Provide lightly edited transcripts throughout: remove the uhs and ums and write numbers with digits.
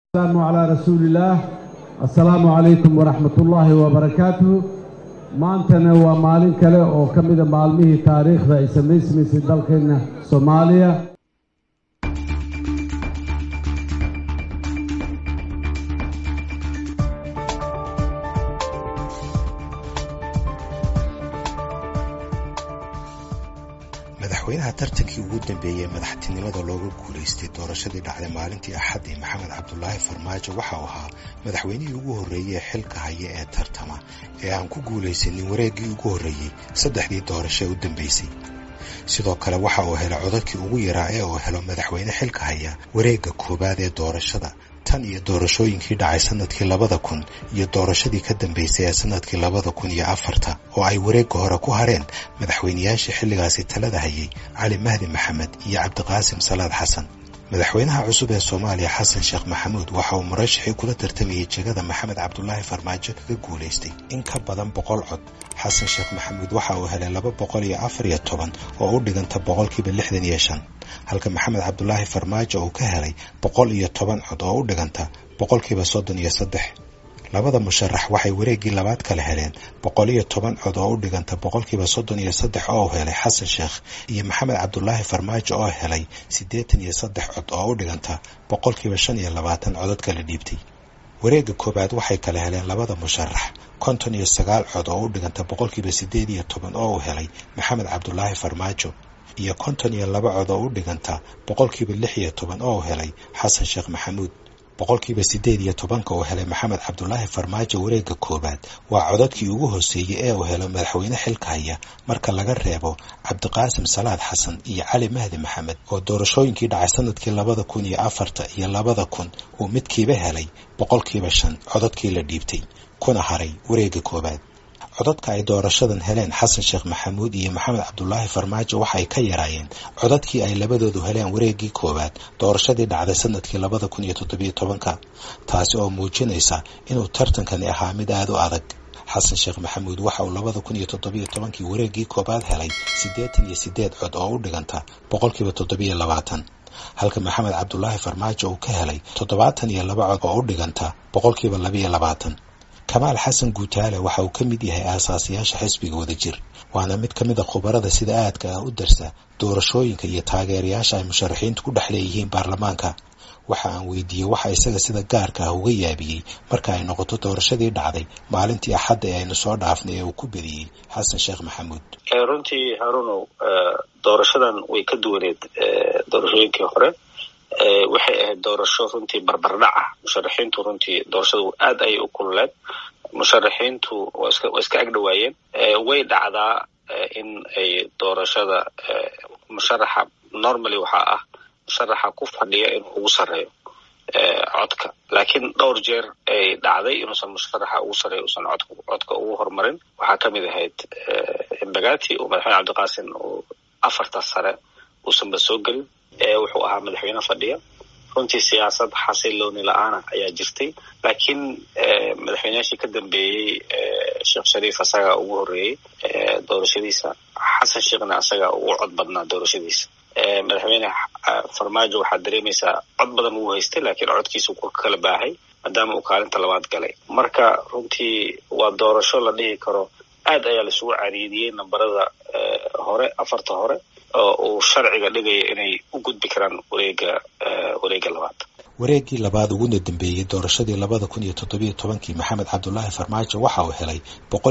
السلام على رسول الله. السلام عليكم ورحمة الله وبركاته. maantana waa maalin kale oo ka mid ah maalmihii taariikhda ay samaysay dalkeena Soomaaliya. madaxweynaha tartankii ugu dambeeyay madaxtinimada looga guuleystay doorashadii dhacday maalintii Axadii Maxamed Cabdullaahi Farmaajo waxa uu ahaa madaxweynihii ugu horeeyay xilka haya ee tartama ee aan ku guuleysanin wareegii ugu horeeyay saddexdii doorasho u dambeysay. sidoo kale waxa uu helay codadkii ugu yaraa ee uu helo madaxweyne xilka haya wareegga koobaad ee doorashada tan iyo doorashooyinkii dhacay sanadkii 2000 iyo doorashadii ka dambeysay ee sanadkii 2004 oo ay wareegga hore ku hareen madaxweynayaashii xilligaasi talada hayay Cali Mahdi Maxamed iyo Cabdiqaasim Salaad Xasan. madaxweynaha cusub ee Soomaaliya Xasan Sheekh Maxamuud waxa uu murashaxii kula tartamayay jagada Maxamed Cabdullaahi Farmaajo kaga guuleystay in ka badan 100 cod. Xasan Sheekh Maxamuud waxa uu helay 214 oo u dhiganta 65%, halka Maxamed Cabdullaahi Farmaajo uu ka helay 110 cod oo u dhiganta 33%. labada musharax waxay wareegii labaad kala heleen 110 cod oo u dhiganta 33% oo helay Xasan Sheekh iyo Maxamed Cabdullaahi Farmaajo oo helay 83 cod oo u dhiganta 25% codad kala dhiibtay. wareegga koobaad waxay kala heleen labada musharax 59 cod oo u dhiganta 18% oo helay Maxamed Cabdullaahi Farmaajo iyo 52 cod oo u dhiganta 16% oo helay Xasan Sheekh Maxamuud. 18% oo helay Maxamed Cabdullaahi Farmaajo wareegga koobaad waa codadkii ugu hooseeyay ee uu helo madaxweyne xilka haya marka laga reebo Cabdiqaasim Salaad Xasan iyo Cali Mahdi Maxamed oo doorashooyinkii dhacay sanadkii 2004 iyo 2000 uu midkiiba helay 5% codadkii la dhiibtay kuna haray wareegga koobaad. codadka ay doorashadan heleen Xasan Sheekh Maxamuud iyo Maxamed Cabdullaahi Farmaajo waxay ka yaraayeen codadkii ay labadoodu heleen wareegii koobaad doorashadii dhacday sanadkii 2017, taasi oo muujinaysa inuu tartankani ahaa mid aad u adag. Xasan Sheekh Maxamuud waxa uu 2017 wareegii koobaad helay 88 cod oo u dhiganta 27%, halka Maxamed Cabdullaahi Farmaajo uu ka helay 72 cod oo u dhiganta 22%. Kamaal Xasan Guutaale waxa uu ka mid yahay aasaasiyaasha xisbiga Wadajir, waana mid ka mid ah khubarada sida aadka ah u darsa doorashooyinka iyo taageerayaasha ay musharaxiintu ku dhaxleeyeen baarlamaanka. waxa aan weydiiyay waxa isaga sida gaarka ah uga yaabiyay marka ay noqoto doorashadii dhacday maalintii Axad ee aynu soo dhaafnay ee uu ku badiyay Xasan Sheekh Maxamuud. runtii Haruno doorashadan way ka duwaneed doorashooyinkii hore. waxay ahayd doorasho runtii barbardhac ah. musharaxiintu runtii doorashadu aad ay u kululeed. musharaxiintu waa iska agdhawaayeen. way dhacdaa in ay doorashada musharaxa normally waxa ah musharaxa ku fadhiya inuu ugu sareeyo codka, laakiin dhowr jeer ay dhacday inuusan musharaxa ugu sareeyo uusan codka ugu hormarin. waxaa kamid ahayd Embagati oo madaxweyne Cabdiqaasim oo 4 sare uusan ba soo gelin. wuxuu ahaa madaxweyne fadhiya. runtii siyaasad xasilooni la'aan ayaa jirtay, laakiin madaxweynayaashii ka dambeeyay Sheekh Shariif asaga ugu horeeyay doorashadiisa, Xasan Sheekhna asaga ugu cod badnaa doorashadiisa. madaxweyne Farmaajo waxaa dareemaysaa cod badan uu haystay, laakiin codkiisu ku kala baahay maadaama uu kaalinta labaad galay. marka runtii waa doorasho la dhihi karo aad ayaa la isugu cariidiyey nambarada hore 4 hore oo uu sharciga dhigay inay u gudbi karaan wareegga labaad. wareegii labaad ugu dambeeyay doorashadii 2017 Maxamed Cabdullaahi Farmaajo waxa uu helay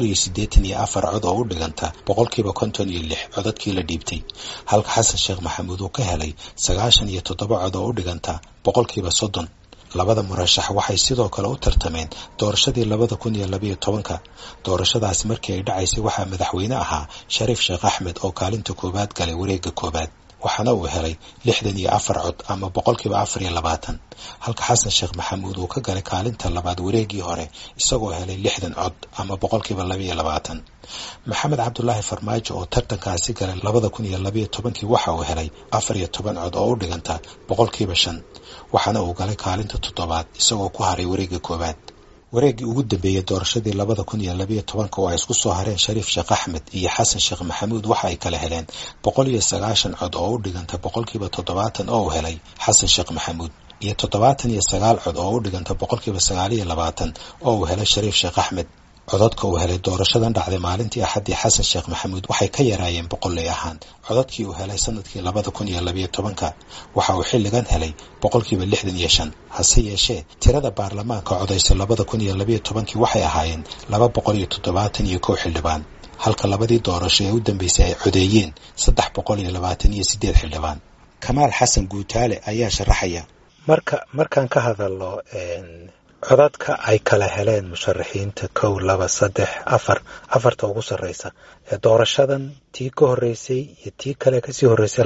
184 cod oo u dhiganta 56% codadkii la dhiibtay, halka Xasan Sheekh Maxamuud uu ka helay 97 cod oo u dhiganta 30%. labada murashax waxay sidoo kale u tartameen doorashadii 2012. doorashadaas markii ay dhacaysay waxaa madaxweyne ahaa Shariif Sheekh Axmed oo kaalinta koobaad galay wareegga koobaad, waxaana uu helay 64 cod ama 24%, halka Xasan Sheekh Maxamuud uu ka galay kaalinta labaad wareegii hore isagoo helay 60 cod ama 22%. Maxamed Cabdullaahi Farmaajo oo tartankaasi galay 2012 waxa uu helay 14 cod oo u dhiganta 5%, waxaana uu galay kaalinta toddobaad isagoo ku haray wareegga koobaad. wareeggii ugu dambeeyay doorashadii 2012 oo ay isku soo hareen Shariif Sheekh Axmed iyo Xasan Sheekh Maxamuud waxa ay kala heleen 190 cod oo u dhiganta 70% oo helay Xasan Sheekh Maxamuud, iyo 79 cod oo u dhiganta 9% oo uu helay Shariif Sheekh Axmed. codadka uu helay doorashadan dhacday maalintii Axadii Xasan Sheekh Maxamuud waxay ka yaraayeen boqolley ahaan codadkii uu helay sanadkii 2012 waxa uu xilligan helay 65%. hase yeeshee tirada baarlamaanka codaysa 2012 waxay ahaayeen 271 xildhibaan halka labadii doorasho ee u dambeysay ay codeeyeen 328 xildhibaan. Kamaal Xasan Guutaale ayaa sharaxaya. markaan ka hadalno codadka ay kala heleen musharaxiinta 1 2 3 4 afarta ugu sareysa ee doorashadan tii ka horeysay iyo tii kale ka sii horeysay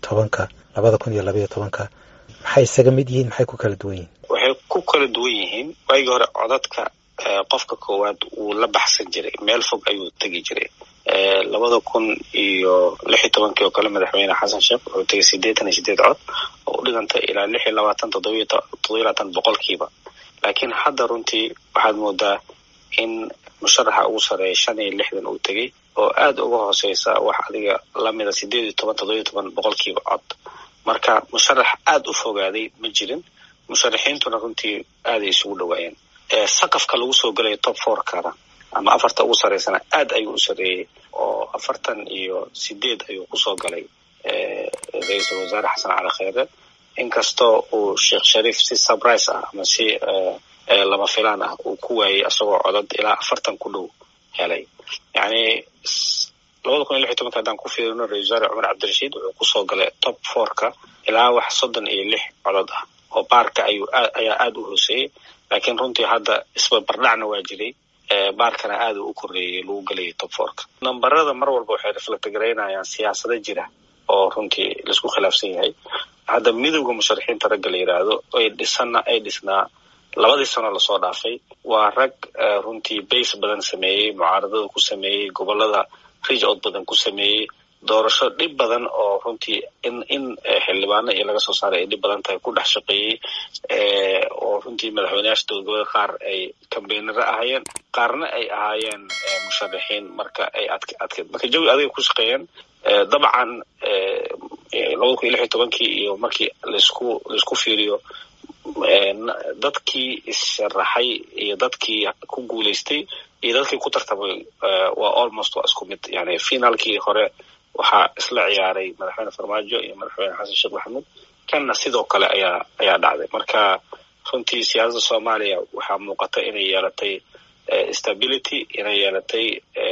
2012 maxay isaga mid yihiin, maxay ku kala duwan yihiin? waxay ku kala duwan yihiin waagii hore codadka qofka koowaad uu la baxsan jiray meel fog ayuu tegi jiray 2016 oo kale madaxweyne xasan sheekh wuxuu tagay 88 cod oo u dhiganta ilaa 26 boqolkiiba. laakiin hadda runtii waxaad moodaa in musharaxa ugu sareeya 65 uu tagay oo aad uga hooseysa wax adiga lamida 17 boqolkiiba cod. marka musharax aad u fogaaday ma jirin, musharaxiintuna runtii aad ay isugu dhawaayeen. saqafka lagu soo galay top 4 ama afarta ugu sareysana aad ayuu u sareeyay oo 48 ayuu ku soo galay ra'iisul wasaare xasan cali khayre, inkastoo uu Sheekh Shariif si surprise ah ama si lama filaan ah uu ku waayay asagoo codad ilaa 40 ku dhow helay. yani 2016 hadaan ku fiirino ra'iisul wasaare Cumar Cabdirashiid wuxuu ku soo galay top 4 ilaa wax 36 codad ah oo baarka ayaa aad u hooseeyay. laakiin runtii hadda isbarbardhacna waa jiray, baarkana aad u koreeyay lagu galay top 4. nambarada mar walba waxay reflect gareynayaan siyaasado jira oo runtii la isku khilaafsan yahay. hadda midowga musharaxiinta ragga la yiraahdo ay dhisnaa 2 sano la soo dhaafay waa rag runtii base badan sameeyay, mucaaradada ku sameeyay, gobolada reach out badan ku sameeyay, doorasho dhib badan oo runtii in xildhibaano iyo laga soo saaray ay dhib badan tahay ku dhex shaqeeyay, oo runtii madaxweynayaasha dowladda qaar ay campaignera ahaayeen, qaarna ay ahaayeen musharaxiin. marka ay adkeed marka jawi adag ku shaqeeyeen. dabcan 2016 iyo markii la isku fiiriyo dadkii issharaxay iyo dadkii ku guuleystay iyo dadkii ku tartamay waa almost waa isku mid. yani finaalkii hore waxaa isla ciyaaray madaxweyne Farmaajo iyo madaxweyne Xasan Sheekh Maxamuud, kanna sidoo kale ayaa dhacday. marka runtii siyaasadda Soomaaliya waxaa muuqata inay yeelatay stability, inay yeelatay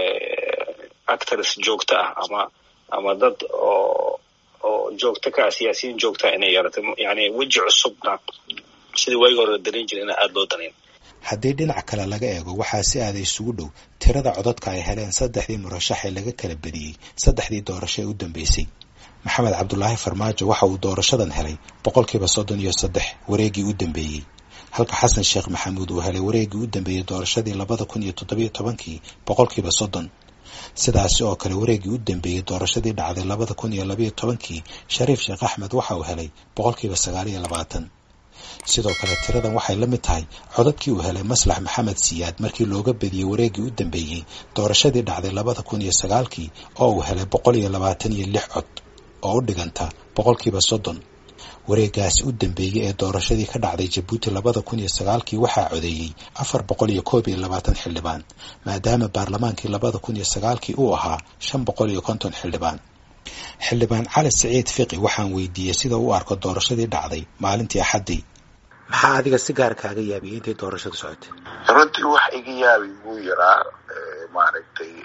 actors joogto ah ama dad oo joogto ka siyaasiyiin joogta inay yeelatay. yani weji cusubna sidii waagi hore dareyn jiray in aad loo daneyn. haddii dhinac kale laga eego waxaa si aad isugu dhow tirada codadka ay heleen 3 murashax ee laga kala badiyay 3 doorasho ee u dambeysay. Maxamed Cabdullaahi Farmaajo waxa uu doorashadan helay 33% wareegii u dambeeyay, halka Xasan Sheekh Maxamuud uu helay wareegii u dambeeyay doorashadii 2017 30%. sidaas oo kale wareegii u dambeeyay doorashadii dhacday 2012 Shariif Sheekh Axmed waxa uu helay 29%. sidoo kale tiradan waxay la mid tahay codadkii uu helay Maslax Maxamed Siyaad markii looga badiyay wareegii u dambeeyay doorashadii dhacday 2009 oo uu helay 126 cod oo u dhiganta 30%. wareegaas u dambeeyay ee doorashadii ka dhacday Jabuuti 2009 waxaa codeeyay 421 xildhibaan, maadaama baarlamaankii 2009 uu ahaa 550 xildhibaan. xildhibaan Cali Saciid Fiqi waxaan weydiiyay sida uu arko doorashadii dhacday maalintii Axadii. maxaa adiga si gaar kaaga yaabiyay intii doorashadu socotay? runtii wax iga yaabi wuu yaraa. maaragtay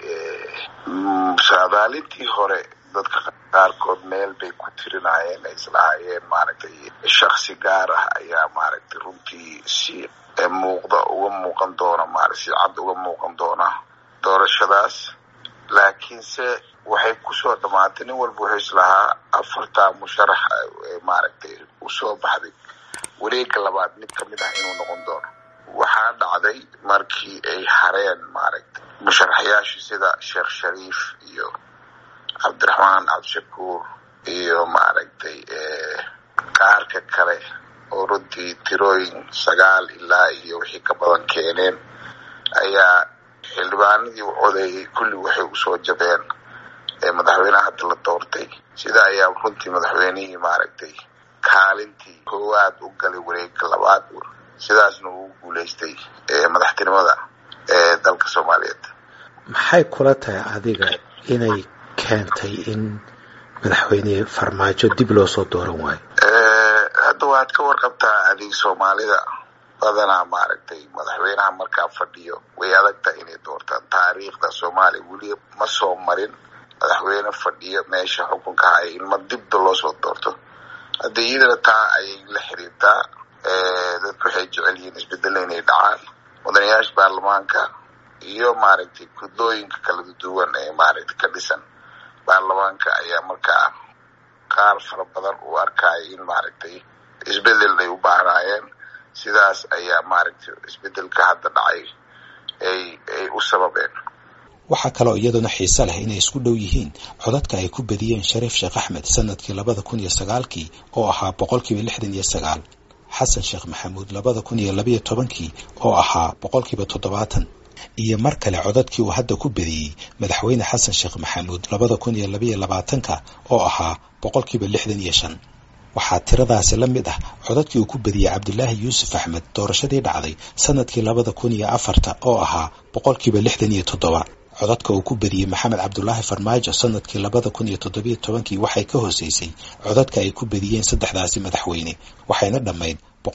saadaalintii hore dadka qaarkood meel bay ku tirinayeen, ay islahaayeen maaragtay shaksi gaar ah ayaa maaragtay runtii si muuqda uga muuqan doona, si cad uga muuqan doona doorashadaas. laakiinse waxay kusoo dhamaatay nin walba wuxuu islahaa 4 musharax maaragtay usoo baxday wareegga labaad mid kamid ah inuu noqon doono. waxaa dhacday markii ay hareen maaragtay musharaxyaashii sida Sheekh Shariif iyo Cabdiraxmaan Cabdishakuur iyo maaragtay qaarka kale oo runtii tirooyin 9 ilaa iyo wixii ka badan keeneen, ayaa xildhibaanadii u codeeyay kulli waxay usoo jabeen madaxweynaha hadda la doortay. sida ayaa runtii madaxweynihii maaragtay kaalintii koowaad u galay wareegga labaad sidaasna uu guulaystay madaxtinimada dalka Soomaaliyeed. maxay kula tahay adiga inay keentay in madaxweyne Farmaajo dib loo soo dooran waayo? hadda waad ka warqabtaa adiga Soomaalida badanaa maaragtay madaxweynaha markaa fadhiyo way adagtaa inay doortaan. taariikhda Soomaaliya weli ma soo marin madaxweyne fadhiyo meesha xukunka haya in ma dib loo soo doorto. hadda iyadana taa ayay la xiriirtaa. dadku waxay jecel yihiin isbedel inay dhacaan. mudanayaasha baarlamaanka iyo maaragtay gudooyinka kala duwan ee maaragtay ka dhisan baarlamaanka ayaa markaa qaar fara badan u arkay in maaragtay isbedel ay u baahnaayeen. sidaas ayaa maaragtay isbedelka hadda dhacay ay u sababeen. waxaa kaloo iyaduna xiise leh inay isku dhow yihiin codadka ay ku badiyeen Shariif Sheekh Axmed sanadkii 2009 oo ahaa 69%, Xasan Sheekh Maxamuud 2012 oo ahaa 70%, iyo mar kale codadkii uu hadda ku badiyey madaxweyne Xasan Sheekh Maxamuud 2022 oo ahaa 65%. waxaa tiradaasi la mid ah codadkii uu ku badiyey Cabdullaahi Yuusuf Axmed doorashadii dhacday sanadkii 2004 oo ahaa 67%. codadka uu ku badiyey Maxamed Cabdullaahi Farmaajo sanadkii 2017 waxay ka hooseysay codadka ay ku badiyeen saddexdaasi madaxweyne, waxayna dhammayd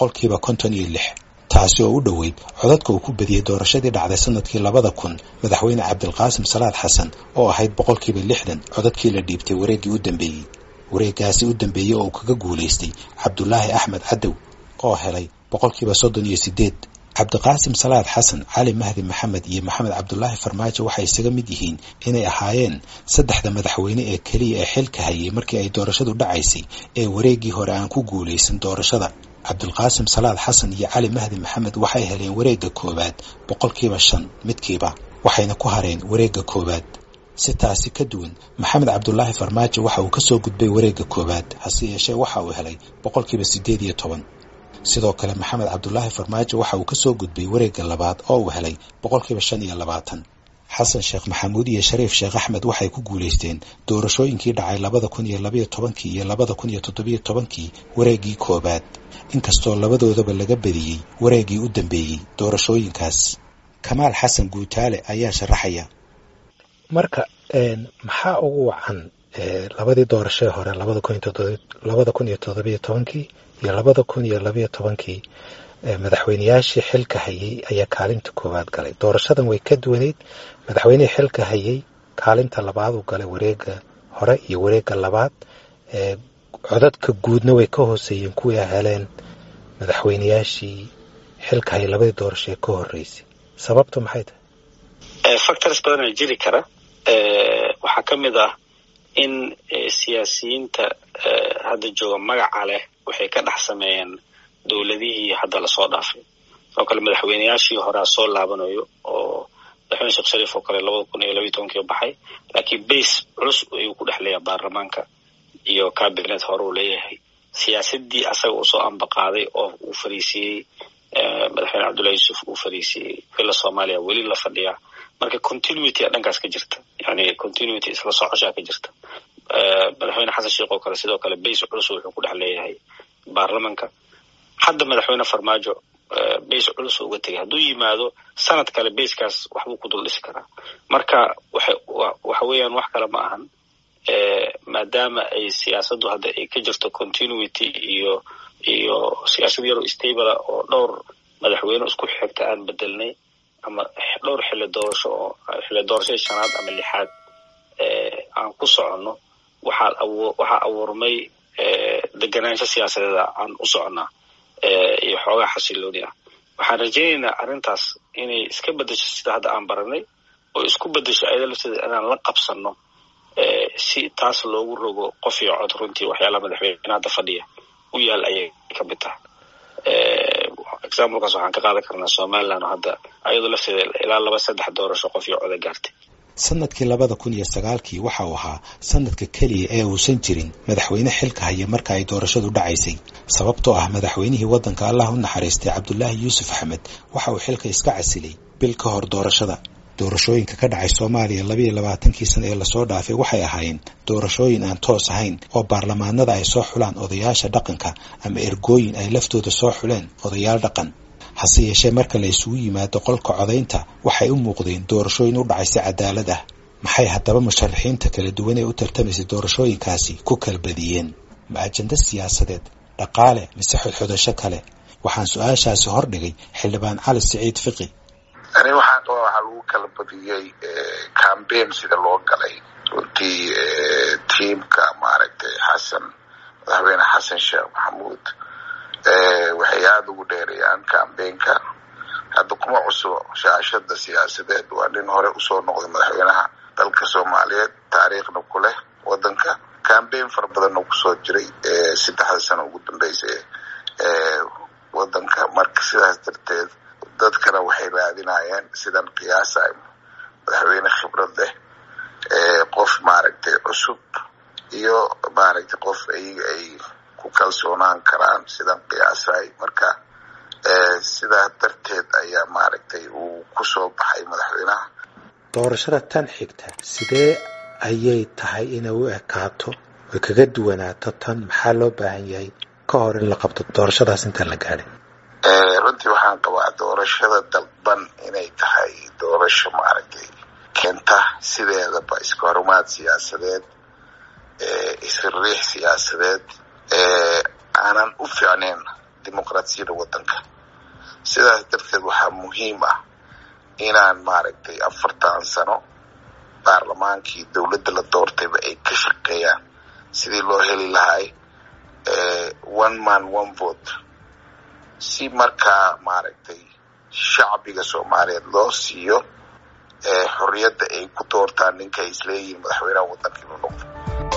56%. taasi oo u dhoweyd codadka uu ku badiyey doorashadii dhacday sanadkii 2000 madaxweyne Cabdilqaasim Salaad Xasan oo ahayd 60% codadkii la dhiibtay wareeggii u dambeeyey. wareeggaasi u dambeeyey oo kaga guulaystay Cabdullaahi Axmed Cadow oo helay 38%. Cabdiqaasim Salaad Xasan, Cali Mahdi Maxamed iyo Maxamed Cabdullaahi Farmaajo waxay isaga mid yihiin inay ahaayeen saddexda madaxweyne ee kaliya ee xilka hayay markii ay doorashadu dhacaysay ee wareeggii hore aan ku guulaysan doorashada. Cabdiqaasim Salaad Xasan iyo Cali Mahdi Maxamed waxay heleen wareegga koowaad 5% midkiiba, waxayna ku hareen wareegga koowaad. si taasi ka duwan Maxamed Cabdullaahi Farmaajo waxa uu ka soo gudbay wareegga koowaad, hase yeeshee waxa uu helay 18%. sidoo kale Maxamed Cabdullaahi Farmaajo waxa uu ka soo gudbay wareegga labaad oo uu helay 25%. Xasan Sheekh Maxamuud iyo Shariif Sheekh Axmed waxay ku guulaysteen doorashooyinkii dhacay 2012 iyo 2017 wareeggii koowaad, inkastoo labadoodaba laga badiyey wareeggii u dambeeyey doorashooyinkaas. Kamaal Xasan Guutaale ayaa sharaxaya. marka maxaa ugu wacan labadii doorasho hore 2017 iyo 2012 madaxweynayaashii xilka hayay ayaa kaalinta koowaad galay. doorashadan way ka duwaneed. madaxweynihii xilka hayay kaalinta labaad uu galay wareegga hore iyo wareegga labaad. codadka guudna way ka hooseeyeen kuwii heleen madaxweynayaashii xilka hayay labadii doorasho ee ka horeysay. sababtu maxay tahay? factors badan ay jiri kara. waxaa ka mid ah in siyaasiyiinta hadda jooga magaca leh waxay ka dhex sameeyeen dowladihii hadda lasoo dhaafay. oo kale madaxweynayaashii horaa soo laabanayo oo madaxweyne Sheekh Shariif oo kale 2012 baxay, laakiin base culus ayuu ku dhex leeyahay baarlamaanka iyo cabinet hore uu leeyahay. siyaasadii asaga uu soo ambaqaaday oo uu fariisiyey madaxweyne Cabdullaahi Yuusuf uu fariisiyey fila Soomaaliya weli la fadhiyaa. marka continuity dhankaas ka jirta, yani continuity isla socoshaa ka jirta. madaxweyne Xasan Sheekh oo kale sidoo kale base culus wuxuu ku dhex leeyahay baarlamaanka. hadda madaxweyne Farmaajo base culus uga tagay, hadduu yimaado sanad kale basekaas waxbuu ku dul dhisi karaa. marka waxa weeyaan wax kale ma ahan, maadaama ay siyaasaddu hadda ay ka jirto continuity iyo siyaasad yaro stable oo dhowr madaxweyne isku xigta aan bedelnay, ama dhowr xilli doorasho shanaad ama lixaad aan ku soconno. waxaa abuurmay deganaansho siyaasadeed aan u soconnaa iyo xoogaa xasilooni ah. waxaan rajaynaynaa arrintaas inay iska bedesho sida hadda aan baranay, oo isku bedesho ayada lafteeda inaan la qabsanno si taas loogu rogo qof iyo cod. runtii waxyaalaha madaxweyne hadda fadhiya u yaal ayay ka mid tahay. examplekaas waxaan ka qaadan karnaa Somaliland oo hadda ayadoo lafteeda ilaa 2-3 doorasho qof iyo cod gaartay. sanadkii 2009 waxa uu ahaa sanadka kaliya ee uusan jirin madaxweyne xilka haya marka ay doorashadu dhacaysay, sababtoo ah madaxweynihii waddanka Allah u naxariistay Cabdullaahi Yuusuf Axmed waxa uu xilka iska casilay bil ka hor doorashada. doorashooyinka ka dhacay Soomaaliya 22 sano ee lasoo dhaafay waxay ahaayeen doorashooyin aan toos ahayn oo baarlamaanada ay soo xulaan odayaasha dhaqanka ama ergooyin ay laftooda soo xuleen odayaal dhaqan. hase yeeshee marka la isugu yimaado qolka codaynta waxay u muuqdeen doorashooyin u dhacay si cadaalad ah. maxay haddaba musharaxiinta kala duwan ee u tartamaysay doorashooyinkaasi ku kala badiyeen? ma ajenda siyaasadeed, dhaqaale mise xodxodasho kale? waxaan su-aashaasi hordhigay xildhibaan Cali Siciid Fiqi. ani waxaan qabaa waxaa lagu kala badiyey campaign sida loo galay runtii tiimka maaragtay madaxweyne xasan sheekh maxamuud waxay aada ugu dheereeyaan campaignka. hadda kuma cusubo shaashada siyaasadeed, waa nin hore usoo noqday madaxweynaha dalka Soomaaliyeed, taariikhna ku leh wadanka. campaign fara badan oo kusoo jiray 3 sano ugu dambeysay wadanka. marka sidaas darteed dadkana waxay raadinayeen sidan qiyaasay madaxweyne khibrad leh, qof maaragtay cusub iyo maaragtay qof ay ku kalsoonaan karaan sidan qiyaasay. marka sidaa darteed ayaa maaragtay uu kusoo baxay madaxweynaha. doorashada tan xigta sidee ayay tahay inay u ekaato oo kaga duwanaato tan? maxaa loo baahan yahay ka hor in la qabto doorashadaas intaan la gaadhin? runtii waxaan qabaa doorashada dalban inay tahay doorasho maaragtay keenta sideedaba iska horumaad siyaasadeed, isriix siyaasadeed aanan u fiicnayn dimuqraasiyadda wadanka. sidaas darteed waxaa muhiim ah inaan maaragtay 40 sano baarlamaankii dowladda la doortayba ay ka shaqeeyaan sidii loo heli lahay one man one vote, si markaa maaragtay shacbiga Soomaaliyeed loo siiyo xorriyadda ay ku doortaan ninka ay isleeyihiin madaxweynaha wadanka inuu noqdo.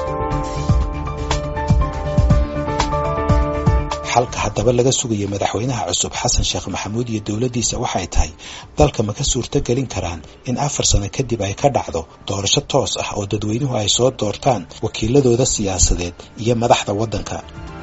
xalka haddaba laga sugayo madaxweynaha cusub xasan sheekh maxamuud iyo dowladdiisa waxay tahay dalka ma ka suurtagelin karaan in 4 sano kadib ay ka dhacdo doorasho toos ah oo dadweynuhu ay soo doortaan wakiiladooda siyaasadeed iyo madaxda waddanka.